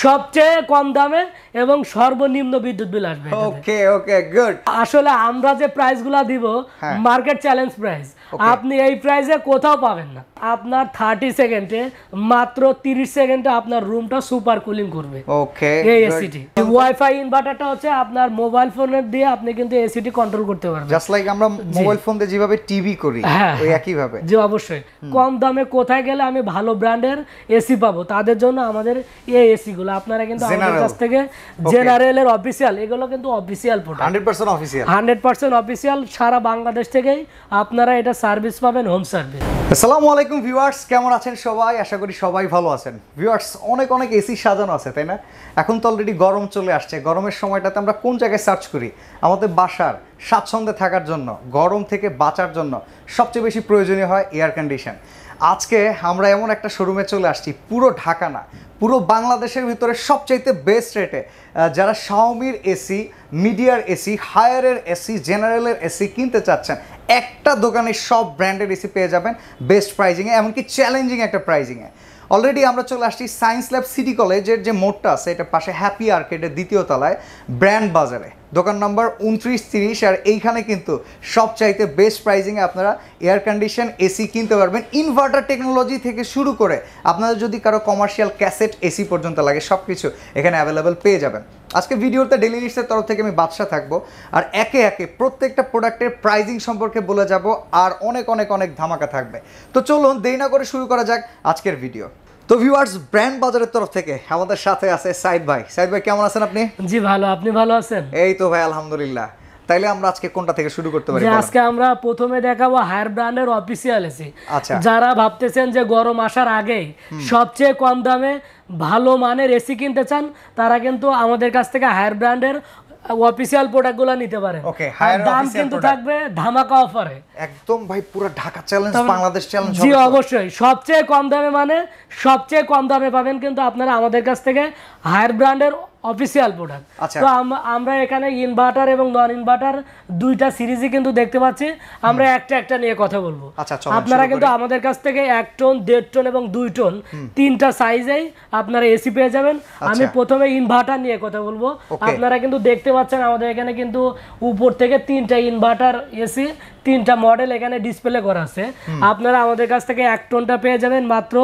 সবচেয়ে কম দামে এবং সর্বনিম্ন বিদ্যুৎ বিল আসবে। Okay okay good. আসলে আমরা যে প্রাইসগুলো দিব মার্কেট চ্যালেঞ্জ প্রাইস, আপনি এই প্রাইসে কোথাও পাবেন না। আপনার 30 সেকেন্ডে মাত্র 30 সেকেন্ডে আপনার রুমটা সুপার কুলিং করবে। ওকে এই এসিটি ওয়াইফাই ইনভার্টারটা হচ্ছে আপনার মোবাইল ফোনের দিয়ে আপনি কিন্তু এসিটি কন্ট্রোল করতে পারবেন, জাস্ট লাইক আমরা মোবাইল ফোন দিয়ে যেভাবে টিভি করি ওই একই ভাবে। জি অবশ্যই। কম দামে কোথায় গেলে আমি ভালো ব্র্যান্ডের এসি পাবো, তাদের জন্য আমাদের এই এসি গুলো আপনারা কিন্তু আমাদের কাছ থেকে জেনারেলের অফিশিয়াল, এগুলো কিন্তু অফিশিয়াল প্রোডাক্ট, 100% অফিশিয়াল, 100% অফিশিয়াল। সারা বাংলাদেশ থেকেই আপনারা এটা সার্ভিস পাবেন, হোম সার্ভিস। আসসালামু আলাইকুম ভিউয়ার্স, কেমন আছেন সবাই? আশা করি সবাই ভালো আছেন। ভিউয়ার্স, অনেক অনেক এসি সাজানো আছে তাই না? এখন তো অলরেডি গরম চলে আসছে। গরমের সময়টাতে আমরা কোন জায়গায় সার্চ করি? আমাদের বাসার স্বাচ্ছন্দ্যে থাকার জন্য, গরম থেকে বাঁচার জন্য সবচেয়ে বেশি প্রয়োজনীয় হয় এয়ার কন্ডিশন। আজকে আমরা এমন একটা শোরুমে চলে আসছি, পুরো ঢাকা না, পুরো বাংলাদেশের ভিতরে সবচাইতে বেস্ট রেটে যারা শাওমির এসি, মিডিয়ার এসি, হায়ারের এসি, জেনারেলের এসি কিনতে চাচ্ছেন, একটা দোকানে সব ব্র্যান্ডের এসি পেয়ে যাবেন বেস্ট প্রাইজিংয়ে, এমনকি চ্যালেঞ্জিং একটা প্রাইজিংয়ে। অলরেডি আমরা চলে আসছি সায়েন্স ল্যাব সিটি কলেজের যে মোড়টা আছে এটার পাশে হ্যাপি আর্কেডের দ্বিতীয় তলায় ব্র্যান্ড বাজারে, দোকান নম্বর 2930। আর এইখানে কিন্তু সবচাইতে বেস্ট প্রাইজিংয়ে আপনারা এয়ার কন্ডিশন এসি কিনতে পারবেন। ইনভার্টার টেকনোলজি থেকে শুরু করে আপনাদের যদি কারো কমার্শিয়াল ক্যাসেট এসি পর্যন্ত লাগে সব কিছু এখানে অ্যাভেলেবেল পেয়ে যাবেন। আজকে ভিডিওতে ডেইলি নিউজের তরফ থেকে আমি বাদশা থাকবো, আর একে একে প্রত্যেকটা প্রোডাক্টের প্রাইজিং সম্পর্কে বলে যাব, আর অনেক অনেক অনেক ধামাকা থাকবে। তো চলুন দেরি না করে শুরু করা যাক আজকের ভিডিও। তো ভিউয়ার্স, ব্র্যান্ড বাজারের তরফ থেকে আমাদের সাথে আছে সাইদ ভাই। সাইদ ভাই কেমন আছেন আপনি? জি ভালো, আপনি ভালো আছেন? এই তো ভাই আলহামদুলিল্লাহ। তাইলে আমরা আজকে কোনটা থেকে শুরু করতে পারি? আজকে আমরা প্রথমে দেখাবো হায়ার ব্র্যান্ডের অফিশিয়াল এসি। আচ্ছা, যারা ভাবতেছেন যে গরম আসার আগেই সবচেয়ে কম দামে ভালো মানের এসি কিনতে চান, তারা কিন্তু আমাদের কাছ থেকে হায়ার ব্র্যান্ডের অফিশিয়াল প্রোডাক্টগুলো নিতে পারেন। ওকে, হায়ার দাম কিন্তু থাকবে ধামাকা অফারে। একদম ভাই পুরো ঢাকা চ্যালেঞ্জ, বাংলাদেশ চ্যালেঞ্জ। জি অবশ্যই, সবচেয়ে কম দামে মানে সবচেয়ে কম দামে পাবেন কিন্তু আপনারা আমাদের কাছ থেকে হায়ার ব্র্যান্ডের অফিশিয়াল প্রোডাক্ট। তো আমরা এখানে ইনভার্টার এবং নন ইনভার্টার দুইটা সিরিজই কিন্তু দেখতে পাচ্ছি। আমরা একটা একটা নিয়ে কথা বলবো। আপনারা কিন্তু আমাদের কাছ থেকে 1 টন, 1.5 টন এবং 2 টন তিনটা সাইজেই আপনারা এসি পেয়ে যাবেন। আমি প্রথমে ইনভার্টার নিয়ে কথা বলবো। আপনারা কিন্তু দেখতে পাচ্ছেন আমাদের এখানে কিন্তু উপর থেকে 3টা ইনভার্টার এসি, 3টা মডেল এখানে ডিসপ্লে করা আছে। আপনারা আমাদের কাছ থেকে 1 টনটা পেয়ে যাবেন মাত্র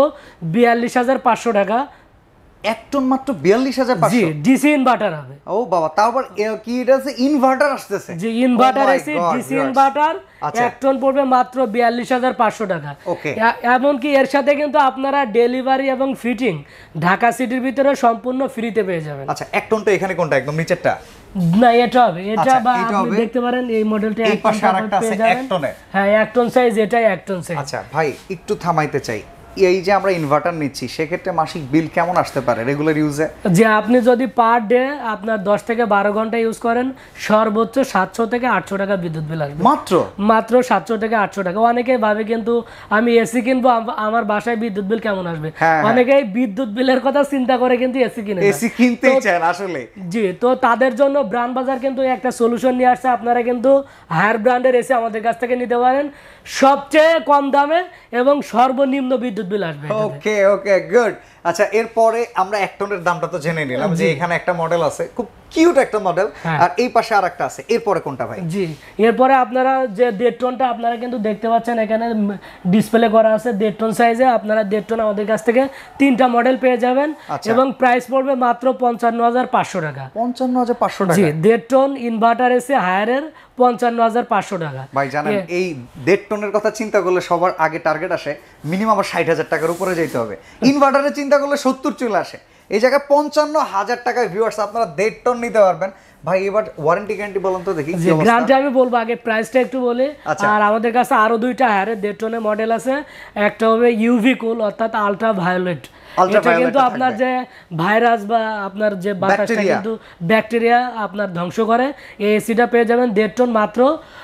42,500 টাকা। 1 টন মাত্র 42,500? জি, ডিসি ইনভার্টার হবে। ও বাবা, তারপর কি এটা আছে? ইনভার্টার আসতেছে? জি, inverter AC DC inverter 1 ton পড়বে মাত্র 42,500 টাকা। ওকে, এমনকি এর সাথে কিন্তু আপনারা ডেলিভারি এবং ফিটিং ঢাকা সিটির ভিতরে সম্পূর্ণ ফ্রিতে পেয়ে যাবেন। আচ্ছা, 1 টনটা এখানে কোনটা? একদম নিচেরটা না, এটা হবে, এটা বা আপনি দেখতে পারেন এই মডেলটা এই পাশে আরেকটা আছে 1 টনে। হ্যাঁ, 1 টন সাইজ, এটাই 1 টন সাইজ। আচ্ছা ভাই, একটু থামাইতে চাই, এই যে আমরা ইনভার্টার নিচ্ছি সেক্ষেত্রে মাসিক বিল কেমন আসতে পারে রেগুলার ইউজে? যে আপনি যদি পার ডে আপনার 10 থেকে 12 ঘন্টা ইউজ করেন, সর্বোচ্চ 700 থেকে 800 টাকা বিদ্যুৎ বিল আসবে। মাত্র 700 থেকে 800 টাকা। অনেকেই ভাবে কিন্তু আমি এসি কিনবো, আমার বাসায় বিদ্যুৎ বিল কেমন আসবে। অনেকেই বিদ্যুৎ বিলের কথা চিন্তা করে কিন্তু এসি কিনে, এসি কিনতেই চায় না আসলে। জি, তো তাদের জন্য ব্র্যান্ড বাজার কিন্তু একটা সলিউশন নিয়ে আসছে। আপনারা কিন্তু হায়ার ব্র্যান্ডের এসি আমাদের কাছ থেকে নিতে পারেন সবচেয়ে কম দামে এবং সর্বনিম্ন বিদ্যুৎ বিল আসবে। Okay okay good. আচ্ছা, এরপরে আমরা 1 টনের দামটা তো জেনে নিলাম, যে এখানে একটা মডেল আছে, খুব কিউট একটা মডেল, আর এই পাশে আরেকটা আছে। এরপরে কোনটা ভাই? জি, এরপরে আপনারা যে 1.5 টনটা আপনারা কিন্তু দেখতে পাচ্ছেন এখানে ডিসপ্লে করা আছে 1.5 টন সাইজে। আপনারা 1.5 টন আমাদের কাছ থেকে 3টা মডেল পেয়ে যাবেন এবং প্রাইস পড়বে মাত্র 55,500 টাকা। 55,500 টাকা? জি, 1.5 টন ইনভার্টার এসে হায়ারের 55,500 টাকা। ভাই জানেন, এই 1.5 টনের কথা চিন্তা করলে সবার আগে টার্গেট আসে মিনিমাম 60,000 টাকার উপরে যেতে হবে। ইনভার্টারের চিন্তা করলে 70 চলে আসে, এই জায়গায় 55,000 টাকায় ভিউয়ার্স আপনারা 1.5 টন নিতে পারবেন। ভাই এবার ওয়ারেন্টি গ্যারান্টি বলুন তো দেখি। গ্যারান্টি আমি বলবো, আগে প্রাইসটা একটু বলি। আর আমাদের কাছে আরো 2টা হায়ারের 1.5 টনের মডেল আছে। একটা হবে ইউভি কুল, অর্থাৎ আলট্রা ভায়োলেট। এটা কিন্তু আপনার যে ভাইরাস বা আপনার যে বাতাসটা কিন্তু ব্যাকটেরিয়া আপনার ধ্বংস করে। এই এসিটা পেয়ে যাবেন 1.5 টন মাত্র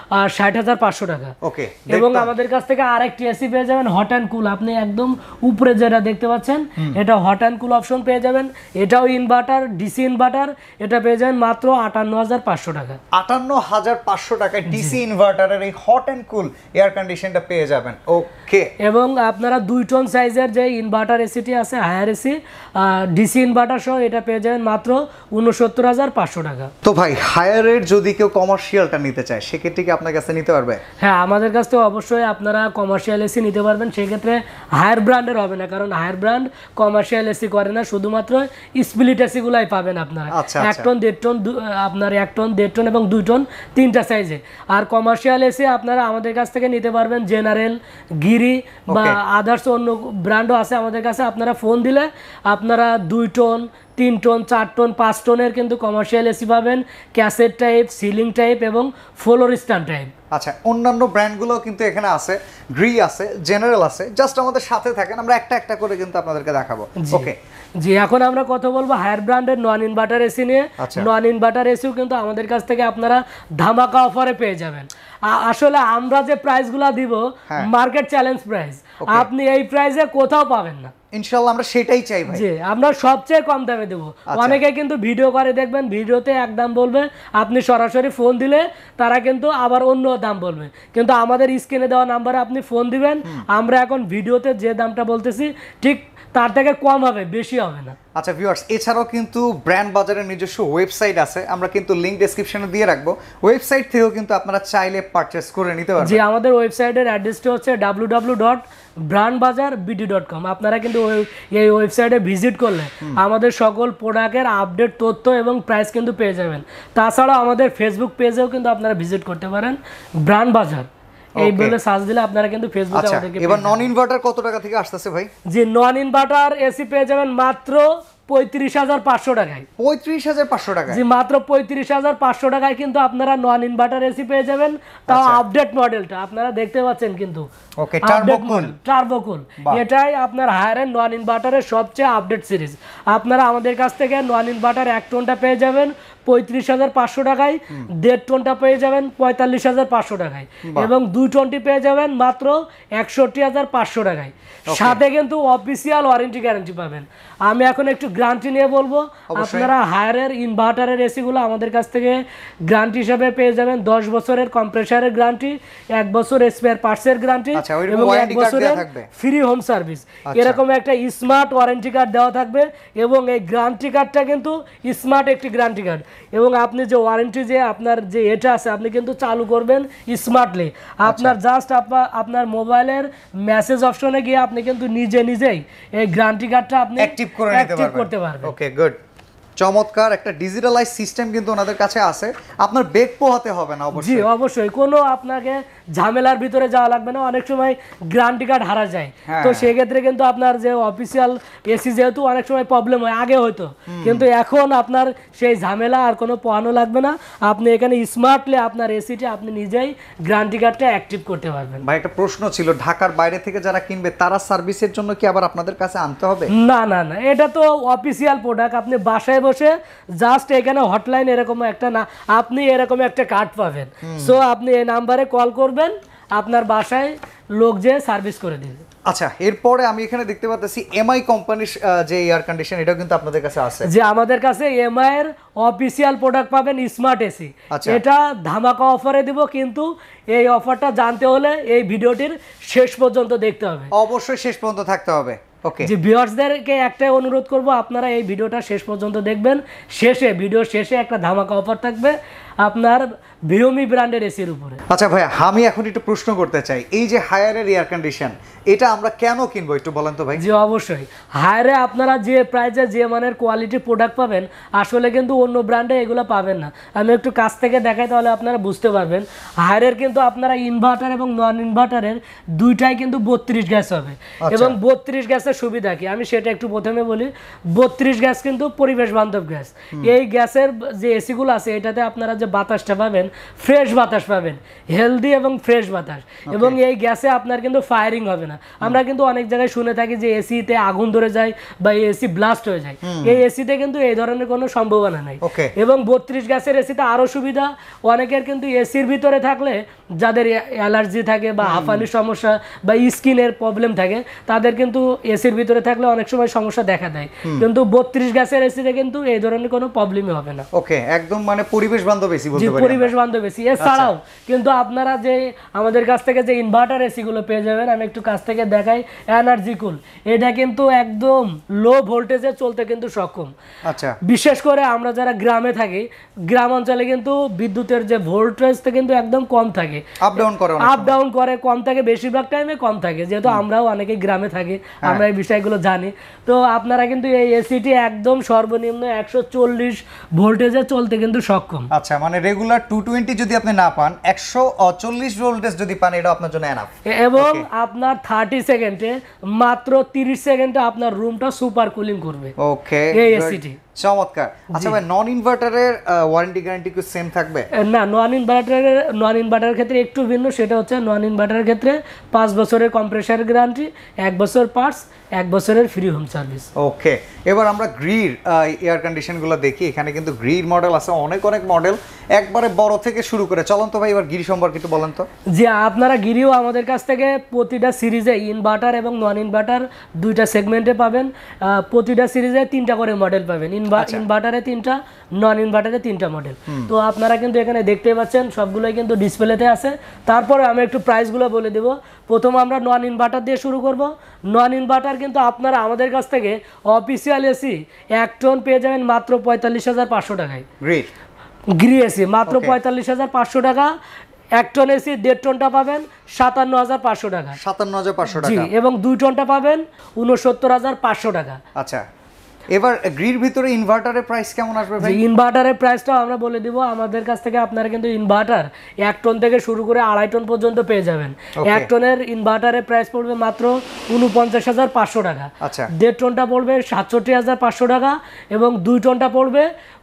60,500 টাকা। ওকে, এবং আমাদের কাছ থেকে আরেকটি এসি পেয়ে যাবেন হট অ্যান্ড কুল। আপনি একদম উপরে যেটা দেখতে পাচ্ছেন এটা হট অ্যান্ড কুল অপশন পেয়ে যাবেন। এটাও ইনভার্টার, ডিসি ইনভার্টার। এটা পেয়ে যাবেন মাত্র 58,500 টাকা। 58,500 টাকায় ডিসি ইনভার্টারের এই হট অ্যান্ড কুল এয়ার কন্ডিশনটা পেয়ে যাবেন। ওকে, এবং আপনারা 2 টন সাইজের যে ইনভার্টার এসিটি আছে হায়ার এসি ডিসি ইনভার্টার সহ এটা পেয়ে যাবেন মাত্র ৬৯,৫০০ টাকা। তো ভাই হায়ারের যদি কেউ কমার্শিয়ালটা নিতে চায় সেক্ষেত্রে কি আপনার কাছে নিতে পারবে? হ্যাঁ, আমাদের কাছ থেকে অবশ্যই আপনারা কমার্শিয়াল এসি নিতে পারবেন। সেক্ষেত্রে হায়ার ব্র্যান্ডের হবে না, কারণ হায়ার ব্র্যান্ড কমার্শিয়াল এসি করে না, শুধুমাত্র স্প্লিট এসিগুলাই পাবেন আপনারা। 1 টন 1.5 টন আপনার 1 টন 1.5 টন এবং 2 টন 3টা সাইজে। আর কমার্শিয়াল এসি আপনারা আমাদের কাছ থেকে নিতে পারবেন জেনারেল, গিরি বা আদার্স অন্য ব্র্যান্ডও আছে আমাদের কাছে। আপনারা ফোন দিলে আপনারা 2 টন 3 টন 4 টন 5 টনের কিন্তু কমার্শিয়াল এসি পাবেন, ক্যাসেট টাইপ, সিলিং টাইপ এবং ফ্লোর স্ট্যান্ড টাইপ। আচ্ছা, অন্যান্য ব্র্যান্ডগুলো কিন্তু এখানে আছে, গ্রি আছে, জেনারেল আছে। জাস্ট আমাদের সাথে থাকেন, আমরা একটা একটা করে কিন্তু আপনাদেরকে দেখাবো। ওকে জি, এখন আমরা কথা বলবো হায়ার ব্র্যান্ডের নন ইনভার্টার এসি নিয়ে। নন ইনভার্টার এসিও কিন্তু আমাদের কাছ থেকে আপনারা ধামাকা অফারে পেয়ে যাবেন। আসলে আমরা যে প্রাইসগুলো দিব মার্কেট চ্যালেঞ্জ প্রাইস, আপনি এই প্রাইসে কোথাও পাবেন না। ইনশাআল্লাহ আমরা সেটাই চাই ভাই। জি, আমরা সবচেয়ে কম দামে দেব। অনেকে কিন্তু ভিডিও করে দেখবেন, ভিডিওতে এক দাম বলবে, আপনি সরাসরি ফোন দিলে তারা কিন্তু আবার অন্য দাম বলবে। কিন্তু আমাদের স্ক্রিনে দেওয়া নাম্বারে আপনি ফোন দিবেন, আমরা এখন ভিডিওতে যে দামটা বলতেছি ঠিক তার থেকে কম হবে, বেশি হবে না। আচ্ছা ভিউয়ার্স, এছাড়াও কিন্তু ব্র্যান্ড বাজারের নিজস্ব ওয়েবসাইট আছে, আমরা কিন্তু লিংক ডেসক্রিপশনে দিয়ে রাখবো। ওয়েবসাইট থেকেও কিন্তু আপনারা চাইলে পারচেজ করে নিতে পারবেন। জি, আমাদের ওয়েবসাইটের অ্যাড্রেসটা হচ্ছে www.brandbazarbd.com। আপনারা কিন্তু এই ওয়েবসাইটে ভিজিট করলে আমাদের সকল প্রোডাক্টের আপডেট তথ্য এবং প্রাইস কিন্তু পেয়ে যাবেন। তাছাড়াও আমাদের ফেসবুক পেজেও কিন্তু আপনারা ভিজিট করতে পারেন, ব্র্যান্ড বাজার এই বলে সার্চ দিলে আপনারা কিন্তু ফেসবুকে আমাদেরকে। এবার নন ইনভার্টার কত টাকা থেকে আসতেছে ভাই? জি, নন ইনভার্টার এসি পেয়ে যাবেন মাত্র ৩৫,৫০০ টাকায়। ৩৫,৫০০ টাকা? জি, মাত্র ৩৫,৫০০ টাকায় কিন্তু আপনারা নন ইনভার্টার এসি পেয়ে যাবেন, তাও আপডেট মডেলটা আপনারা দেখতে পাচ্ছেন কিন্তু। ওকে, টার্বো কুল এটাই আপনার হায়ারের নন ইনভার্টারের সবচেয়ে আপডেট সিরিজ। আপনারা আমাদের কাছ থেকে নন ইনভার্টার 1 টনটা পেয়ে যাবেন ৩৫,৫০০ টাকায়, 1.5 টনটা পেয়ে যাবেন ৪৫,৫০০ টাকায় এবং 2 টনটি পেয়ে যাবেন মাত্র ৬১,৫০০ টাকায়। সাথে কিন্তু অফিসিয়াল ওয়ারেন্টি গ্যারান্টি পাবেন। আমি এখন একটু গ্যারান্টি নিয়ে বলবো। আপনারা হায়ারের ইনভার্টারের এসিগুলো আমাদের কাছ থেকে গ্যারান্টি হিসেবে পেয়ে যাবেন 10 বছরের কম্প্রেসারের গ্যারান্টি, 1 বছর স্পেয়ার পার্টসের গ্যারান্টি এবং 1 বছরের ফ্রি হোম সার্ভিস। এরকম একটা স্মার্ট ওয়ারেন্টি কার্ড দেওয়া থাকবে এবং এই গ্যারান্টি কার্ডটা কিন্তু স্মার্ট একটি গ্যারান্টি কার্ড। এবং আপনি যে ওয়ারেন্টি যে আপনার যে এটা আছে আপনি কিন্তু চালু করবেন স্মার্টলি। আপনার জাস্ট আপনার মোবাইলের মেসেজ অপশনে গিয়ে আপনি কিন্তু নিজেই এই গ্যারান্টি কার্ডটা আপনি অ্যাক্টিভ করতে পারবেন। Okay, good. চমৎকার একটা ডিজিটালাইজ সিস্টেম কিন্তু ওনাদের কাছে আছে, আপনার বেগ পোহাতে হবে না। জি, অবশ্যই কোনো আপনাকে ঝামেলার ভিতরে যাওয়া লাগবে না। অনেক সময় গ্যারান্টি কার্ড হারা যায়, তো সেক্ষেত্রে কিন্তু আপনার যে অফিসিয়াল এসি যেহেতু অনেক সময় প্রবলেম হয়, আগে হয়তো, কিন্তু এখন আপনার সেই ঝামেলা আর কোনো পোহানো লাগবে না। আপনি এখানে স্মার্টলি আপনার এসিটা আপনি নিজেই গ্যারান্টি কার্ডটা অ্যাক্টিভ করতে পারবেন। ভাই একটা প্রশ্ন ছিল, ঢাকার বাইরে থেকে যারা কিনবে তারা সার্ভিসের জন্য কি আবার আপনাদের কাছে আনতে হবে? না, এটা তো অফিসিয়াল প্রোডাক্ট। আপনি বাসায় বসে জাস্ট এখানে হটলাইন এরকম একটা না, আপনি এরকম একটা কার্ড পাবেন। সো আপনি এই নাম্বারে কল করবেন, আপনার বাসায় লোক যে সার্ভিস করে দিবে। আচ্ছা, এরপরে আমি এখানে দেখতে পাচ্ছি এমআই কোম্পানির যে এয়ার কন্ডিশন, এটাও কিন্তু আপনাদের কাছে আছে। যে আমাদের কাছে এমআই এর অফিসিয়াল প্রোডাক্ট পাবেন স্মার্ট এসি। এটা ধামাকা অফারে দিব, কিন্তু এই অফারটা জানতে হলে এই ভিডিওটির শেষ পর্যন্ত দেখতে হবে। অবশ্যই শেষ পর্যন্ত থাকতে হবে। ওকে, যে ভিউয়ার্সদেরকে একটাই অনুরোধ করব, আপনারা এই ভিডিওটা শেষ পর্যন্ত দেখবেন। ভিডিও শেষে একটা ধামাকা অফার থাকবে আপনার ভিওমি ব্র্যান্ডের এসির উপরে। আচ্ছা ভাইয়া, আমি এখন একটু প্রশ্ন করতে চাই, এই যে হায়ারের এয়ার কন্ডিশন এটা আমরা কেন কিনবো একটু বলেন তো ভাই? জি, অবশ্যই। হায়ারে আপনারা যে প্রাইসে যে মানের কোয়ালিটি প্রোডাক্ট পাবেন, আসলে কিন্তু অন্য ব্র্যান্ডে এগুলো পাবেন না। আমি একটু কাছ থেকে দেখাই, তাহলে আপনারা বুঝতে পারবেন। হায়ারের কিন্তু আপনারা ইনভার্টার এবং নন ইনভার্টারের দুইটাই কিন্তু 32 গ্যাস হবে এবং 32 গ্যাসের সুবিধা কি আমি সেটা একটু প্রথমে বলি। 32 গ্যাস কিন্তু পরিবেশ বান্ধব গ্যাস। এই গ্যাসের যে এসিগুলো আছে এটাতে আপনারা যে বাতাসটা পাবেন, ফ্রেশ বাতাস পাবেন, হেলদি এবং ফ্রেশ বাতাস। এবং এই গ্যাসে আপনার কিন্তু ফায়ারিং হবে না। আমরা কিন্তু অনেক জায়গায় শুনে থাকি যে এসিতে আগুন ধরে যায় বা এসি ব্লাস্ট হয়ে যায়। এই এসিতে কিন্তু এই ধরনের কোনো সম্ভাবনা নাই। এবং 32 গ্যাসের এসিতে আরো সুবিধা, অনেকের কিন্তু এসির ভিতরে থাকলে যাদের অ্যালার্জি থাকে বা হাঁপানির সমস্যা বা স্কিনের প্রবলেম থাকে, তাদের কিন্তু এসির ভিতরে থাকলে অনেক সময় সমস্যা দেখা দেয়। কিন্তু 32 গ্যাসের এসিতে কিন্তু এই ধরনের কোনো প্রবলেমই হবে না। ওকে, একদম মানে পরিবেশ বান্ধব এসি বলতে পারি, পরিবেশ বান্ধব এসি। এছাড়াও কিন্তু আপনারা যে আমাদের কাছ থেকে যে ইনভার্টার এসি গুলো পেয়ে যাবেন, আমি একটু কাছ থেকে দেখাই, এনার্জি কুল, এটা কিন্তু একদম লো ভোল্টেজে চলতে কিন্তু সক্ষম। আচ্ছা, বিশেষ করে আমরা যারা গ্রামে থাকি, গ্রাম অঞ্চলে কিন্তু বিদ্যুতের যে ভোল্টেজটা কিন্তু একদম কম থাকে, আপ ডাউন করে, কম থাকে, বেশিরভাগ টাইমে কম থাকে, যেহেতু আমরাও অনেকে গ্রামে থাকি, আমরা এই বিষয়গুলো জানি। তো আপনারা কিন্তু এই এসিটি একদম সর্বনিম্ন 140 ভোল্টেজে চলতে কিন্তু সক্ষম। আচ্ছা, মানে রেগুলার 220 যদি আপনি না পান, 140 ভোল্টেজ যদি পান, এটা আপনার জন্য এনাফ। এবং আপনার 30 সেকেন্ডে, মাত্র 30 সেকেন্ডে আপনার রুমটা সুপার কুলিং করবে। ওকে, এই এসিটি চমৎকার। আচ্ছা ভাই, নন ইনভার্টারের ওয়ারেন্টি গ্যারান্টি কি সেম থাকবে? না, নন ইনভার্টারের ক্ষেত্রে একটু ভিন্ন। সেটা হচ্ছে নন ইনভার্টারের ক্ষেত্রে 5 বছরের কম্প্রেসার গ্যারান্টি, 1 বছর পার্টস, 1 বছরের ফ্রি হোম সার্ভিস। ওকে, এবার আমরা গ্রির এয়ার কন্ডিশনগুলো দেখি। এখানে কিন্তু গ্রির মডেল আছে, অনেক মডেল, একবারে বড় থেকে শুরু করে। চলুন তো ভাই, এবার গিরি সম্পর্কে একটু বলেন তো। যে আপনারা গিরিও আমাদের কাছ থেকে প্রতিটা সিরিজে ইনভার্টার এবং নন ইনভার্টার দুইটা সেগমেন্টে পাবেন। প্রতিটা সিরিজে 3টা করে মডেল পাবেন, ইনভার্টারে 3টা, নন ইনভার্টারে 3টা মডেল। তো আপনারা কিন্তু এখানে দেখতে পাচ্ছেন সবগুলোই কিন্তু ডিসপ্লেতে আছে। তারপরে আমি একটু প্রাইসগুলো বলে দেব। প্রথম আমরা নন ইনভার্টার দিয়ে শুরু করব। নন ইনভার্টার কিন্তু আপনারা আমাদের কাছ থেকে অফিসিয়াল এসি 1 টন পেয়ে যাবেন মাত্র 45,500 টাকায়। গ্রি এসি মাত্র 45,500 টাকা। 1 টন এসি 1.5 টনটা পাবেন 57,500 টাকা। 57,500 টাকা। জি, এবং 2 টনটা পাবেন 69,500 টাকা। আচ্ছা, এবার গ্রির ভিতরে ইনভার্টারের প্রাইস কেমন আসবে ভাই? ইনভার্টারের প্রাইসটাও আমরা বলে দিব। আমাদের কাছ থেকে আপনারা কিন্তু ইনভার্টার 1 টন থেকে শুরু করে 2.5 টন পর্যন্ত পেয়ে যাবেন। 1 টনের ইনভার্টারের প্রাইস পড়বে মাত্র 49,500 টাকা। আচ্ছা, 1.5 টনটা পড়বে 67,500 টাকা, এবং 2 টনটা পড়বে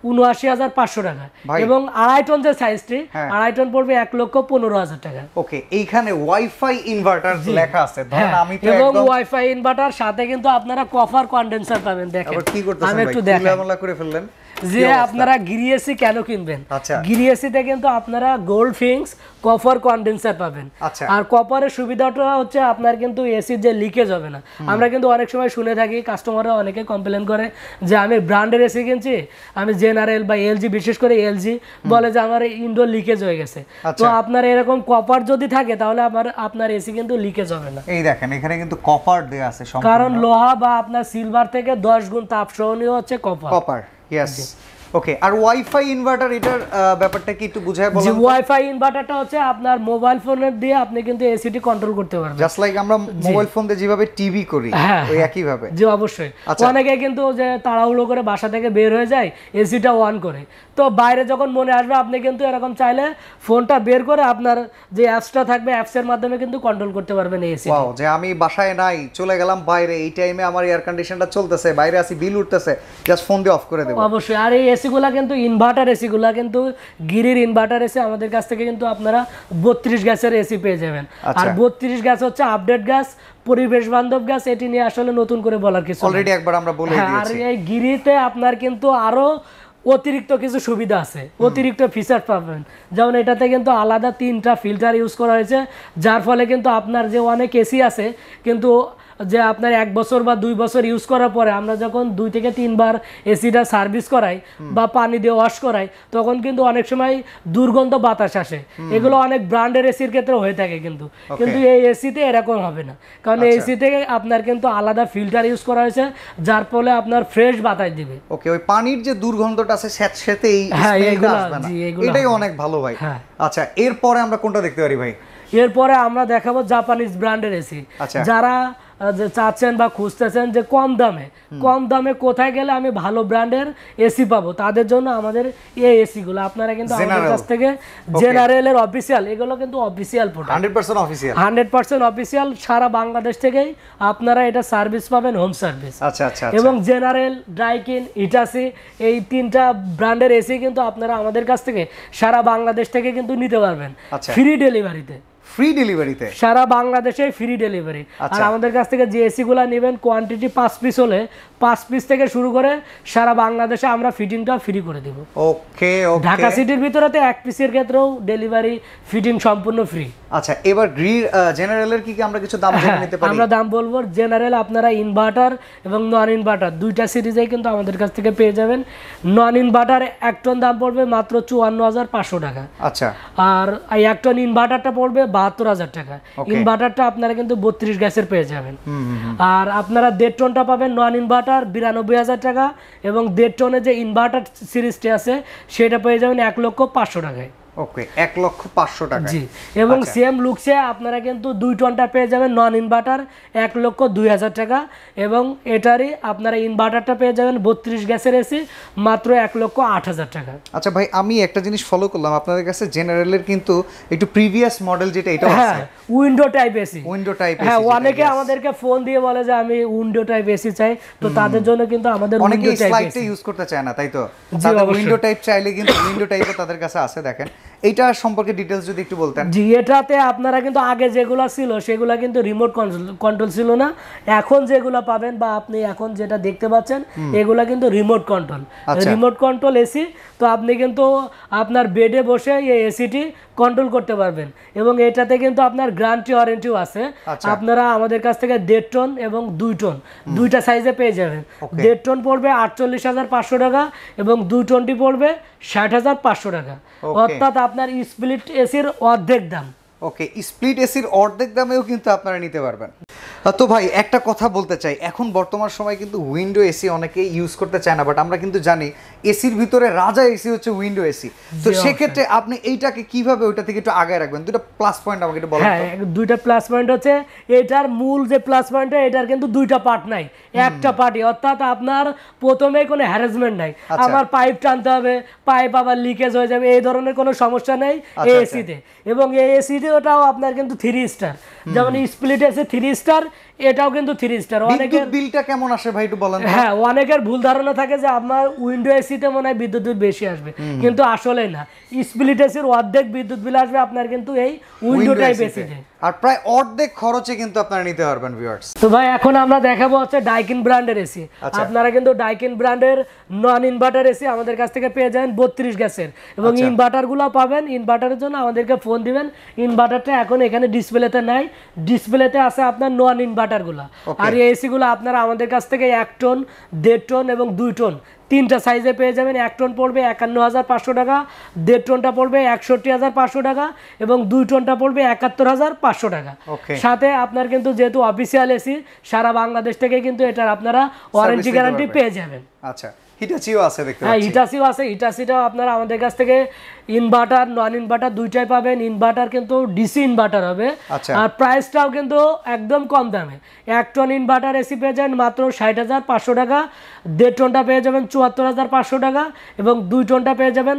79,500 টাকা, এবং 2.5 টন যে সাইজটি, 2.5 টন পড়বে 1,15,000 টাকা। ওকে, এইখানে ওয়াইফাই ইনভার্টার লেখা আছে, ধরেন আমি তো এবং একদম ওয়াইফাই ইনভার্টার সাথে কিন্তু আপনারা কপার কন্ডেন্সার পাবেন। দেখেন কি করতেছেন আমি ভাই, একটু দেখাই খোলামেলা করে ফেললেন যে আপনারা গিরি এসি কেন কিনবেন। গিরি এসিতে কিন্তু আপনারা গোল্ড ফিংস কপার কন্ডেন্সার পাবেন। আর কপারের সুবিধাটা হচ্ছে আপনার কিন্তু এসির যে লিকেজ হবে না। আমরা কিন্তু অনেক সময় শুনে থাকি, কাস্টমাররা অনেকে কমপ্লেন করে যে আমি ব্র্যান্ডের এসি কিনছি, আমি জেনারেল বা এলজি, বিশেষ করে এলজি বলে যে আমার ইনডোর লিকেজ হয়ে গেছে। তো আপনার এরকম কপার যদি থাকে তাহলে আপনার এসি কিন্তু লিকেজ হবে না। এই দেখেন, এখানে কিন্তু কপার দেয়া আছে সম্পূর্ণ, কারণ লোহা বা আপনার সিলভার থেকে 10 গুণ তাপ সহনীয় হচ্ছে কপার। ইয়েস। ওকে, আর ওয়াইফাই ইনভার্টার, এটার ব্যাপারটা কি একটু বুঝায় বলেন? যে ওয়াইফাই ইনভার্টারটা হচ্ছে আপনার মোবাইল ফোনের দিয়ে আপনি কিন্তু এসিটি কন্ট্রোল করতে পারবেন, জাস্ট লাইক আমরা মোবাইল ফোন দিয়ে যেভাবে টিভি করি ওই একই ভাবে। জি, অবশ্যই। অনেকে কিন্তু যে তাড়াহুড়ো করে বাসা থেকে বের হয়ে যায়, এসিটা অন করে, তো বাইরে যখন মনে আসবে আপনি কিন্তু এরকম চাইলে ফোনটা বের করে আপনার যে অ্যাপসটা থাকবে, অ্যাপসের মাধ্যমে কিন্তু কন্ট্রোল করতে পারবেন এই এসি। ওয়াও, যে আমি বাসায় নাই, চলে গেলাম বাইরে, এই টাইমে আমার এয়ার কন্ডিশনটা চলতেছে, বাইরে আসি, বিল উঠতেছে, জাস্ট ফোন দিয়ে অফ করে দেব। অবশ্যই। আর এই এসিগুলা কিন্তু ইনভার্টার এসিগুলা কিন্তু গিরির ইনভার্টার এসি আমাদের কাছ থেকে কিন্তু আপনারা 32 গ্যাসের এসি পেয়ে যাবেন। আর 32 গ্যাস হচ্ছে আপডেট গ্যাস, পরিবেশ বান্ধব গ্যাস। এটি নিয়ে আসলে নতুন করে বলার কিছু অলরেডি একবার আমরা বলে দিয়েছি। আর এই গিরিতে আপনার কিন্তু আরো অতিরিক্ত কিছু সুবিধা আছে, অতিরিক্ত ফিচার পাবেন। যেমন এটাতে কিন্তু আলাদা 3টা ফিল্টার ইউজ করা হয়েছে, যার ফলে কিন্তু আপনার যে অনেক এসি আছে কিন্তু যে আপনার 1 বছর বা 2 বছর ইউজ করার পরে আমরা যখন 2 থেকে 3 বার এসিটা সার্ভিস করাই বা পানি দিয়ে ওয়াশ করাই, তখন কিন্তু অনেক সময় দুর্গন্ধ বাতাস আসে। এগুলো অনেক ব্র্যান্ডের এসির ক্ষেত্রে হয়ে থাকে, কিন্তু এই এসিতে এরকম হবে না, কারণ এই এসিতে আপনার কিন্তু আলাদা ফিল্টার ইউজ করা হয়েছে, যার ফলে আপনার ফ্রেশ বাতাস দিবে। ওকে, ওই পানির যে দুর্গন্ধটা আছে সেতে এই স্মেলটা আসবে না, এটাই অনেক ভালো ভাই। আচ্ছা, এরপরে আমরা কোনটা দেখতে পারি ভাই? এরপরে আমরা দেখাবো জাপানিজ ব্র্যান্ডের এসি। যারা যে চাচ্ছেন বা খুঁজতেছেন যে কম দামে কোথায় গেলে আমি ভালো ব্র্যান্ডের এসি পাবো, তাদের জন্য আমাদের এই এসিগুলো আপনারা কিন্তু আমাদের কাছ থেকে জেনারেলের অফিসিয়াল, এগুলো কিন্তু অফিসিয়াল প্রোডাক্ট, 100% অফিসিয়াল। সারা বাংলাদেশ থেকেই আপনারা এটা সার্ভিস পাবেন, হোম সার্ভিস। এবং জেনারেল, ড্রাইকিন, ইটাসি, এই 3টা ব্র্যান্ডের এসি কিন্তু আপনারা আমাদের কাছ থেকে সারা বাংলাদেশ থেকে কিন্তু নিতে পারবেন ফ্রি ডেলিভারিতে। ফ্রি ডেলিভারিতে, সারা বাংলাদেশে ফ্রি ডেলিভারি। আর আমাদের কাছ থেকে যে এসি গুলা নেবেন কোয়ান্টিটি 5 পিস হলে 5 পিস থেকে শুরু করে সারা বাংলাদেশে আমরা ফিটিংটা ফ্রি করে দেব। ওকে ওকে। ঢাকা সিটির ভিতরেতে 1 পিসের ক্ষেত্রেও ডেলিভারি ফিটিং সম্পূর্ণ ফ্রি। আচ্ছা, এবার গ্রি জেনারেলের কি আমরা কিছু দাম জেনে নিতে পারি? আমরা দাম বলবো। জেনারেল আপনারা ইনভার্টার এবং নন ইনভার্টার দুইটা সিরিজেই কিন্তু আমাদের কাছ থেকে পেয়ে যাবেন। নন ইনভার্টার 1 টন দাম পড়বে মাত্র 54,500 টাকা। আচ্ছা, আর এই 1 টন ইনভার্টারটা পড়বে 72,000 টাকা। ইনভার্টারটা আপনারা কিন্তু 32 গ্যাসের পেয়ে যাবেন। আর আপনারা 1.5 টনটা পাবেন নন ইনভার্টার 92,000 টাকা, এবং 1.5 টনের যে ইনভার্টার সিরিজটি আছে সেটা পেয়ে যাবেন 1,05,000 টাকায়। ওকে, 1,05,000 টাকা। জি, এবং সেম লুকসে আপনারা কিন্তু 2 টনটা পেয়ে যাবেন নন ইনভার্টার 1,02,000 টাকা, এবং এটারই আপনারা ইনভার্টারটা পেয়ে যাবেন 32 গ্যাসের এসি মাত্র 1,08,000 টাকা। আচ্ছা ভাই, আমি একটা জিনিস ফলো করলাম আপনাদের কাছে, জেনারেলের কিন্তু একটু প্রিভিয়াস মডেল যেটা এটা আছে, window type AC. Window type AC, হ্যাঁ, অনেকে আমাদেরকে ফোন দিয়ে বলে যে আমি উইন্ডো টাইপ এসি চাই, তো তাদের জন্য কিন্তু আমাদের অনেকে স্লাইডটা ইউজ করতে চায় না, তাই তো? তাদের উইন্ডো টাইপ চাইলে কিন্তু উইন্ডো টাইপও তাদের কাছে আছে। দেখেন এইটা সম্পর্কে ডিটেইলস যদি একটু বলতেন। জি, এটাতে আপনারা কিন্তু আগে যেগুলো ছিল সেগুলো কিন্তু রিমোট কন্ট্রোল ছিল না। এখন যেগুলো পাবেন বা আপনি এখন যেটা দেখতে পাচ্ছেন এগুলো কিন্তু রিমোট কন্ট্রোল এসি। তো আপনি কিন্তু আপনার বেডে বসে এই এসিটি কন্ট্রোল করতে পারবেন, এবং এটাতে কিন্তু আপনার গ্যারান্টি ওয়ারেন্টিও আছে। আপনারা আমাদের কাছ থেকে 1.5 টন এবং 2 টন দুইটা সাইজে পেয়ে যাবেন। 1.5 টন পড়বে 48,500 টাকা এবং 2 টনটি পড়বে 60,500 টাকা, অর্থাৎ আপনার স্প্লিট এসির অর্ধেক দাম। ওকে, স্প্লিট এসির অর্ধেক দামেও কিন্তু আপনারা নিতে পারবেন। তো ভাই একটা কথা বলতে চাই, এখন বর্তমান সময় কিন্তু উইন্ডো এসি অনেকে ইউজ করতে চায় না, বাট আমরা কিন্তু জানি এসির ভিতরে রাজা এসি হচ্ছে উইন্ডো এসি। তো সেক্ষেত্রে আপনি এইটাকে কিভাবে ওইটা থেকে একটু আগায় রাখবেন? দুটো প্লাস পয়েন্ট আমাকে একটু বলেন। হ্যাঁ, দুইটা প্লাস পয়েন্ট হচ্ছে, এটার মূল যে প্লাস পয়েন্ট এটার কিন্তু দুইটা পার্ট নাই, একটা পার্টই, অর্থাৎ আপনার প্রথমে কোনো হ্যারাসমেন্ট নাই। আমার পাইপ টানতে হবে, পাইপ আবার লিকেজ হয়ে যাবে, এই ধরনের কোনো সমস্যা নেই এই এসিতে। এবং এই এসিতে ওটাও আপনার কিন্তু 3 স্টার, যেমন স্প্লিট এসি 3 স্টার, এটাও কিন্তু 3 স্টার। অনেকের বিলটা কেমন আসে ভাই একটু বলেন। হ্যাঁ, অনেকের ভুল ধারণা থাকে যে আপনার উইন্ডো এসিতে মনে হয় বিদ্যুৎ বিল বেশি আসবে, কিন্তু আসলে না। স্প্লিট এসির অর্ধেক বিদ্যুৎ বিল আসবে আপনার কিন্তু এই উইন্ডো টাইপ এসিতে, আর প্রায় অর্ধেক খরচে কিন্তু আপনারা নিতে পারবেন ভিউয়ার্স। তো ভাই এখন আমরা দেখাবো হচ্ছে ডাইকিন ব্র্যান্ডের এসি। আপনারা কিন্তু ডাইকিন ব্র্যান্ডের নন ইনভার্টার এসি আমাদের কাছ থেকে পেয়ে যাবেন 32 গ্যাসের, এবং ইনভার্টারগুলো পাবেন। ইনভার্টারের জন্য আমাদেরকে ফোন দিবেন। ইনভার্টারটা এখন এখানে ডিসপ্লেতে নাই, ডিসপ্লেতে আছে আপনার নন ইনভার্টারগুলো। আর এই এসিগুলো আপনারা আমাদের কাছ থেকে 1 টন, 1.5 টন এবং 2 টন তিনটা সাইজে পেয়ে যাবেন। 1 টন পড়বে 51,500 টাকা, 1.5 টনটা পড়বে 61,500 টাকা, এবং 2 টনটা পড়বে 71,500 টাকা। সাথে আপনার কিন্তু যেহেতু অফিসিয়াল এসি, সারা বাংলাদেশ থেকে কিন্তু এটার আপনারা ওয়ারেন্টি গ্যারান্টি পেয়ে যাবেন। আচ্ছা, হিটাচিও আছে দেখতে পাচ্ছি। হ্যাঁ, হিটাচিও আছে। হিটাচিটাও আপনারা আমাদের কাছ থেকে ইনভার্টার নন ইনভার্টার দুইটাই পাবেন। ইনভার্টার কিন্তু ডিসি ইনভার্টার হবে, আর প্রাইসটাও কিন্তু একদম কম দামে। 1 টন ইনভার্টার এসি পেয়ে যাবেন মাত্র 60,500 টাকা, 1.5 টনটা পেয়ে যাবেন 74,500 টাকা, এবং 2 টনটা পেয়ে যাবেন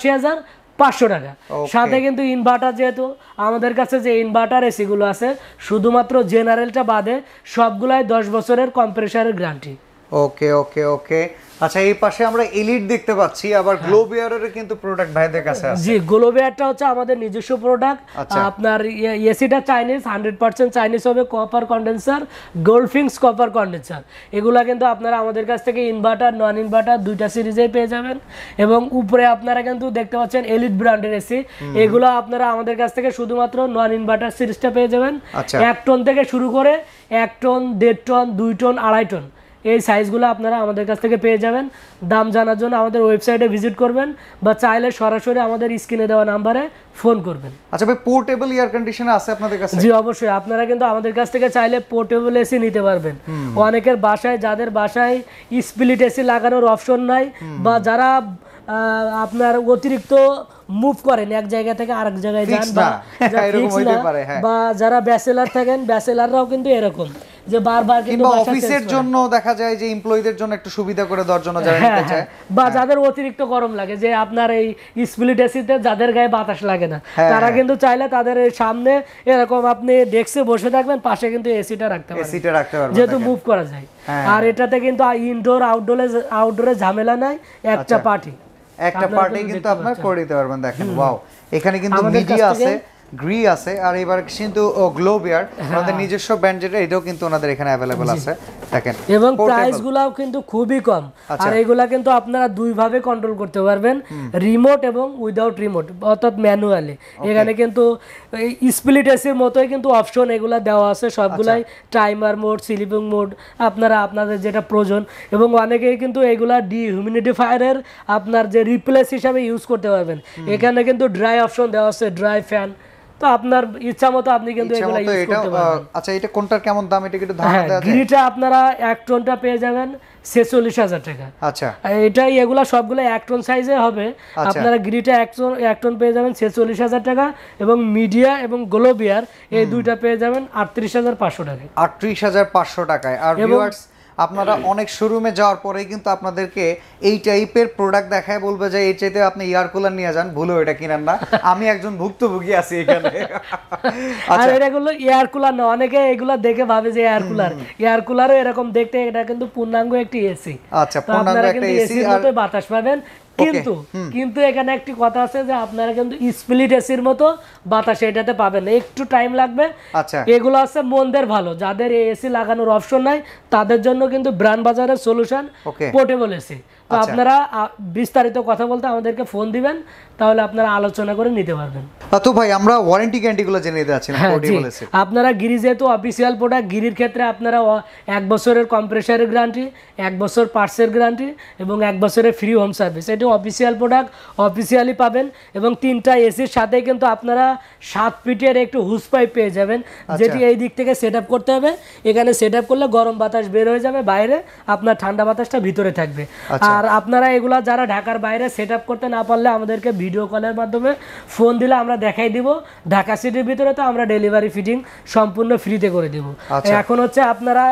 85,500 টাকা। সাথে কিন্তু ইনভার্টার, যেহেতু আমাদের কাছে যে ইনভার্টার এসিগুলো আছে শুধুমাত্র জেনারেলটা বাদে সবগুলাই 10 বছরের কম্প্রেসারের গ্যারান্টি। ওকে ওকে ওকে। আচ্ছা, এই পাশে আমরা এলিট দেখতে পাচ্ছি, আবার গ্লোবিয়ারের কিন্তু প্রোডাক্ট ভাইদের কাছে আছে। জি, গ্লোবিয়ারটা হচ্ছে আমাদের নিজস্ব প্রোডাক্ট। আপনার এসিটা চাইনিজ, 100% চাইনিজ হবে। Copper condenser, gold fins copper condenser, এগুলা কিন্তু আপনারা আমাদের কাছ থেকে ইনভার্টার নন ইনভার্টার দুইটা সিরিজেই পেয়ে যাবেন। এবং উপরে আপনারা কিন্তু দেখতে পাচ্ছেন এলিট ব্র্যান্ডের এসি, এগুলো আপনারা আমাদের কাছ থেকে শুধুমাত্র নন ইনভার্টার সিরিজটা পেয়ে যাবেন। 1 টন থেকে শুরু করে 1 টন, 1.5 টন, 2 টন, 2.5 টন এই সাইজগুলো আপনারা আমাদের কাছ থেকে পেয়ে যাবেন। দাম জানার জন্য আমাদের ওয়েবসাইটে ভিজিট করবেন, বা চাইলে সরাসরি আমাদের স্ক্রিনে দেওয়া নাম্বারে ফোন করবেন। আচ্ছা ভাই, পোর্টেবল এয়ার কন্ডিশনার আছে আপনাদের কাছে? জি অবশ্যই, আপনারা কিন্তু আমাদের কাছ থেকে চাইলে পোর্টেবল এসি নিতে পারবেন। অনেকের বাসায়, যাদের বাসায় স্প্লিট এসি লাগানোর অপশন নাই, বা যারা আপনার অতিরিক্ত মুভ করেন এক জায়গা থেকে আরেক জায়গায় যান, বা যারা ব্যাচেলার থাকেন, ব্যাচেলাররাও কিন্তু এরকম যে বারবার কিন্তু অফিসের জন্য দেখা যায় যে এমপ্লয়ীদের জন্য একটু সুবিধা করে দেওয়ার জন্য যারা নিতে চায়, বা যাদের অতিরিক্ত গরম লাগে, যে আপনার এই স্প্লিট এসিতে যাদের গায়ে বাতাস লাগে না, তারা কিন্তু চাইলে তাদের সামনে এরকম আপনি ডেস্কে বসে থাকবেন, পাশে কিন্তু এসিটা রাখতে পারবেন, যেহেতু মুভ করা যায়। আর এটাতে কিন্তু ইনডোর আউটডোরে ঝামেলা নাই, একটা পার্টি কিন্তু আপনারা করে দিতে পারবেন। দেখেন ওয়াও, এখানে কিন্তু মিডিয়া আছে, গ্রি আছে, আর এবার কিন্তু গ্লোবিয়ার আমাদের নিজস্ব ব্র্যান্ড যেটা, এটাও কিন্তু ওনাদের এখানে অ্যাভেলেবল আছে দেখেন। এবং প্রাইস গুলাও কিন্তু খুবই কম। আর এগুলা কিন্তু আপনারা দুই ভাবে কন্ট্রোল করতে পারবেন, রিমোট এবং উইদাউট রিমোট, অর্থাৎ ম্যানুয়ালি। এখানে কিন্তু স্প্লিট এসির মতোই কিন্তু অপশন এগুলা দেওয়া আছে সবগুলাই, টাইমার মোড, স্লিপিং মোড, আপনারা আপনাদের যেটা প্রয়োজন। এবং অনেকেই কিন্তু এগুলা ডিহিউমিডিফায়ারের আপনার যে রিপ্লেস হিসাবে ইউজ করতে পারবেন। এখানে কিন্তু ড্রাই অপশন দেওয়া আছে, ড্রাই ফ্যান, তো আপনার ইচ্ছা মতো আপনি কিন্তু এগুলা ইউজ করতে পারবেন। আচ্ছা, এটা কোনটার কেমন দাম এটা একটু ধারণা দেওয়া যায়? গ্রিটা আপনারা 1 টনটা পেয়ে যাবেন 46,000 টাকা। আচ্ছা, এটাই এগুলা সবগুলো 1 টন সাইজে হবে। আপনারা গ্রিটা 1 টন পেয়ে যাবেন 46,000 টাকা, এবং মিডিয়া এবং গ্লোবিয়ার এই দুইটা পেয়ে যাবেন 38,500 টাকায়। 38,500 টাকায়। আর ভিউয়ার্স, আপনারা অনেক শোরুমে যাওয়ার পরেই কিন্তু আপনাদেরকে এই টাইপের প্রোডাক্ট দেখায় বলবে যে এই চাইতে আপনি এয়ার কুলার নিয়ে যান, ভুলেও এটা কিনেন না। আমি একজন ভুক্তভোগী আছি এখানে। আর এগুলো এয়ার কুলার না, অনেকে এগুলা দেখে ভাবে যে এয়ার কুলার, এয়ার কুলারও এরকম দেখতে, এটা কিন্তু পূর্ণাঙ্গ একটি এসি। আচ্ছা, পূর্ণাঙ্গ একটা এসি, আর বাতাস পাবেন। কিন্তু এখানে একটি কথা আছে যে আপনারা কিন্তু স্প্লিট এসির মতো বাতাস এটাতে পাবেন, একটু টাইম লাগবে। আচ্ছা, এগুলো আছে মনদের ভালো, যাদের এসি লাগানোর অপশন নাই তাদের জন্য কিন্তু ব্র্যান্ড বাজারের সলিউশন পোর্টেবল এসি। তো আপনারা বিস্তারিত কথা বলতে আমাদেরকে ফোন দিবেন, তাহলে আপনারা আলোচনা করে নিতে পারবেন। তো ভাই, আমরা ওয়ারেন্টি গ্যারান্টি গুলো জেনে নিতে যাচ্ছি না পোর্টেবল এসি। আপনারা গিরি যেহেতু অফিসিয়াল প্রোডাক্ট, গিরির ক্ষেত্রে আপনারা 1 বছরের কম্প্রেসারের গ্যারান্টি, 1 বছর পার্টসের গ্যারান্টি এবং 1 বছরের ফ্রি হোম সার্ভিস, এটি অফিসিয়াল প্রোডাক্ট অফিসিয়ালি পাবেন। এবং 3টা এসির সাথে কিন্তু আপনারা 7 ফিটের একটু হুস পাইপ পেয়ে যাবেন, যেটি এই দিক থেকে সেট আপ করতে হবে। এখানে সেট আপ করলে গরম বাতাস বের হয়ে যাবে বাইরে, আপনার ঠান্ডা বাতাসটা ভিতরে থাকবে। আর আপনারা এগুলা যারা ঢাকার বাইরে সেট আপ করতে না পারলে আমাদেরকে ভিডিও কলের মাধ্যমে ফোন দিলে আমরা দেখাই দিব। ঢাকা সিটির ভিতরে তো আমরা ডেলিভারি ফিটিং সম্পূর্ণ ফ্রিতে করে দিব। এখন হচ্ছে আপনারা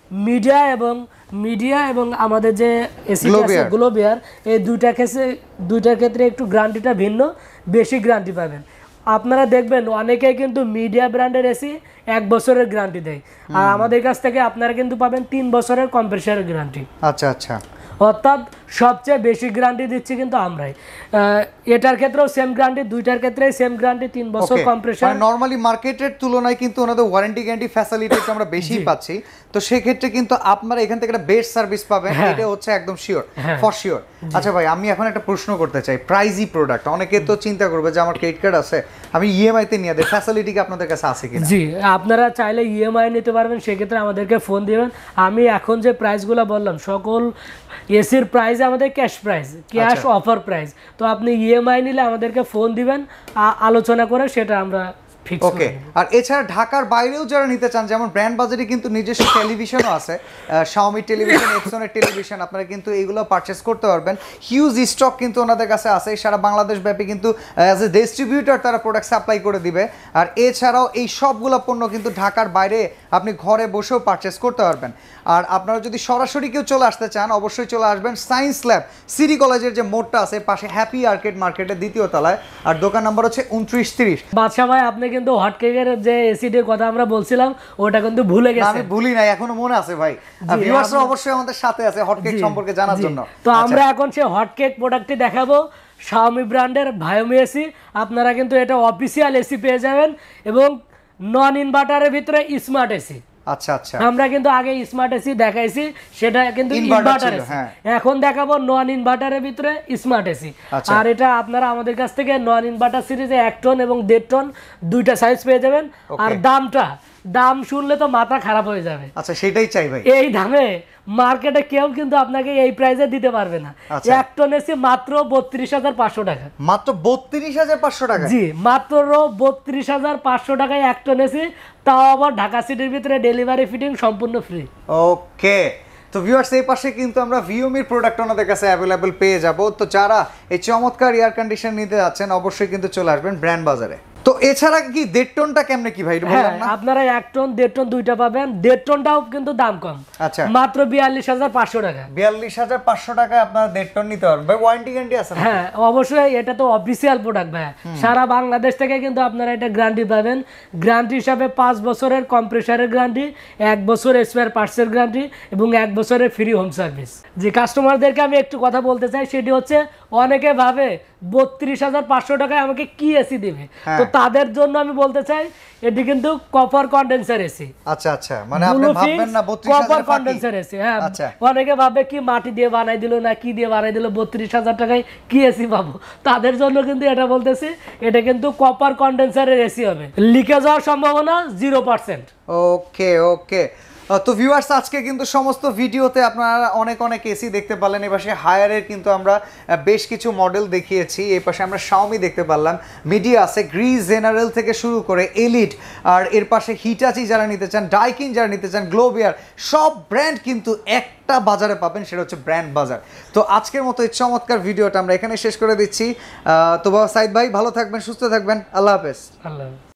মিডিয়া এবং আমাদের যে এসি আছে গ্লোবিয়ার, এই দুইটার ক্ষেত্রে একটু গ্যারান্টিটা ভিন্ন, বেশি গ্যারান্টি পাবেন। আপনারা দেখবেন অনেকেই কিন্তু মিডিয়া ব্র্যান্ডের এসি 1 বছরের গ্যারান্টি দেয়, আর আমাদের কাছ থেকে আপনারা কিন্তু পাবেন 3 বছরের কম্প্রেসারের গ্যারান্টি। আচ্ছা আচ্ছা, অর্থাৎ সবচেয়ে বেশি গ্যারান্টি দিচ্ছি কিন্তু আমরাই। এটার ক্ষেত্রেও সেম গ্যারান্টি, দুইটার ক্ষেত্রেই সেম গ্যারান্টি, 3 বছর কম্প্রেসার। নরমালি মার্কেটের তুলনায় কিন্তু ওনাদের ওয়ারেন্টি গ্যারান্টি ফ্যাসিলিটি আমরা বেশি পাচ্ছি, তো সেই ক্ষেত্রে কিন্তু আপনারা এখান থেকে একটা বেস্ট সার্ভিস পাবেন, এটা হচ্ছে একদম শিওর, ফর শিওর। আচ্ছা ভাই, আমি এখন একটা প্রশ্ন করতে চাই, প্রাইজি প্রোডাক্ট, অনেকে তো চিন্তা করবে যে আমার ক্রেডিট কার্ড আছে, আমি ইএমআই তে নিয়ে দেই, ফ্যাসিলিটি কি আপনাদের কাছে আছে কিনা? জি, আপনারা চাইলে ইএমআই নিতে পারবেন, সেক্ষেত্রে আমাদেরকে ফোন দিবেন। আমি এখন যে প্রাইসগুলো বললাম সকল এসির প্রাইস আমাদের cash price, cash offer price. তো আপনি ইএমআই নিলে আমাদেরকে ফোন দিবেন, আলোচনা করে সেটা আমরা ফিক্স করব। ওকে। আর এছাড়া ঢাকার বাইরেও যারা নিতে চান, যেমন ব্র্যান্ড বাজারে কিন্তু নিজস্ব টেলিভিশনও আছে, শাওমি টেলিভিশন, এপসনের টেলিভিশন, আপনারা কিন্তু এইগুলো পারচেস করতে পারবেন। হিউজ স্টক কিন্তু ওনাদের কাছে আছে, সারা বাংলাদেশ ব্যাপী কিন্তু অ্যাজ এ ডিস্ট্রিবিউটর তারা প্রোডাক্ট সাপ্লাই করে দিবে। আর এছাড়াও এই সবগুলো পণ্য কিন্তু ঢাকার বাইরে আপনি ঘরে বসেও পারচেস করতে পারবেন। আর আপনারা যদি সরাসরি কেউ চলে আসতে চান, অবশ্যই চলে আসবেন সায়েন্স ল্যাব, সিটি কলেজের যে মোড়টা আছে পাশে, হ্যাপি আর্কেড মার্কেটের 2য় তলায়, আর দোকান নাম্বার হচ্ছে 2930। বাদশা ভাই, আপনি কিন্তু হটকেকের যে এসিডের কথা আমরা বলছিলাম ওটা কিন্তু ভুলে গেছেন। আমি ভুলি নাই, এখনো মনে আছে ভাই। ভিউয়ার্সরা অবশ্যই আমাদের সাথে আছে হটকেক সম্পর্কে জানার জন্য। তো আমরা এখন সেই হটকেক প্রোডাক্টটি দেখাবো, শাওমি ব্র্যান্ডের ভায়োমি এসি। আপনারা কিন্তু এটা অফিসিয়াল এসি পেয়ে যাবেন, এবং নন ইনভার্টারের ভিতরে স্মার্ট এসি। আচ্ছা আচ্ছা, আমরা কিন্তু আগে স্মার্ট এসি দেখাইছি, সেটা কিন্তু ইনভার্টার এসি। এখন দেখাবো নন ইনভার্টারের ভিতরে স্মার্ট এসি। আর এটা আপনারা আমাদের কাছ থেকে নন ইনভার্টার সিরিজে 1 টন এবং 1.5 টন দুইটা সাইজ পেয়ে যাবেন। আর দাম শুনলে তো মাথা খারাপ হয়ে যাবে। আচ্ছা, সেটাই চাই ভাই। এই দামে মার্কেটে কেউ কিন্তু আপনাকে এই প্রাইসে দিতে পারবে না। 1 টন এসি মাত্র 32,500 টাকা। মাত্র 32,500 টাকা? জি, মাত্র 32,500 টাকায় 1 টন এসি, তাও আবার ঢাকা সিটির ভিতরে ডেলিভারি ফিটিং সম্পূর্ণ ফ্রি। ওকে। তো ভিউয়ার্স, এই পাশে কিন্তু আমরা ভিওমির প্রোডাক্ট ওনাদের কাছে অ্যাভেলেবল পেয়ে যাব। তো যারা এই চমৎকার এয়ার কন্ডিশন নিতে যাচ্ছেন, অবশ্যই কিন্তু চলে আসবেন ব্র্যান্ড বাজারে। তো এছাড়া কি 1.5 টনটা কেমনে কি ভাই বললাম না? আপনারা 1 টন 1.5 টন দুইটা পাবেন। 1.5 টনটাও কিন্তু দাম কম। আচ্ছা, মাত্র 42,500 টাকা। 42,500 টাকায় আপনারা 1.5 টন নিতে পারবেন ভাই। ওয়ারেন্টি গ্যারান্টি আছে? হ্যাঁ, অবশ্যই। এটা তো অফিসিয়াল প্রোডাক্ট ভাই, সারা বাংলাদেশ থেকে কিন্তু আপনারা এটা গ্যারান্টি পাবেন। গ্যারান্টি হিসাবে 5 বছরের কম্প্রেসারের গ্যারান্টি, 1 বছর স্পেয়ার পার্টসের গ্যারান্টি এবং 1 বছরের ফ্রি হোম সার্ভিস। যে কাস্টমারদেরকে আমি একটু কথা বলতে চাই, সেটি হচ্ছে অনেকে ভাবে 32,500 টাকায় আমাকে কি এসি দিবে, তো তাদের জন্য আমি বলতে চাই এটি কিন্তু কপার কন্ডেন্সার এসি। আচ্ছা আচ্ছা, মানে আপনি ভাববেন না 32,000 কপার কন্ডেন্সার এসি। হ্যাঁ, অনেকে ভাবে কি মাটি দিয়ে বানাই দিল না কি দিয়ে বানাই দিল, 32,000 টাকায় কি এসি পাবো, তাদের জন্য কিন্তু এটা বলতেছি, এটা কিন্তু কপার কন্ডেন্সারের এসি হবে, লিকেজ হওয়ার সম্ভাবনা 0%। ওকে ওকে, তো ভিউয়ার্স আজকে কিন্তু সমস্ত ভিডিওতে আপনারা অনেক অনেক এসি দেখতে পারলেন। এই পাশে হায়ারের কিন্তু আমরা বেশ কিছু মডেল দেখিয়েছি, এই পাশে আমরা শাওমি দেখতে পারলাম, মিডিয়া আছে, গ্রি জেনারেল থেকে শুরু করে এলিট, আর এর পাশে হিটাচি যারা নিতে চান, ডাইকিন যারা নিতে চান, গ্লোবিয়ার, সব ব্র্যান্ড কিন্তু একটা বাজারে পাবেন, সেটা হচ্ছে ব্র্যান্ড বাজার। তো আজকের মতো এই চমৎকার ভিডিওটা আমরা এখানে শেষ করে দিচ্ছি। তো সাইদ ভাই ভালো থাকবেন, সুস্থ থাকবেন, আল্লাহ হাফেজ। আল্লাহ।